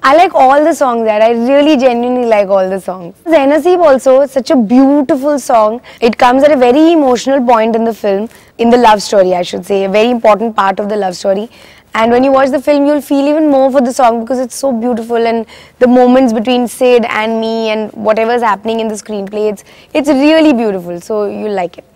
I like all the songs that I really genuinely like all the songs. Zainasib also is such a beautiful song. It comes at a very emotional point in the film, in the love story I should say, a very important part of the love story. And when you watch the film, you'll feel even more for the song because it's so beautiful, and the moments between Sid and me and whatever's happening in the screenplay, it's really beautiful. So you'll like it.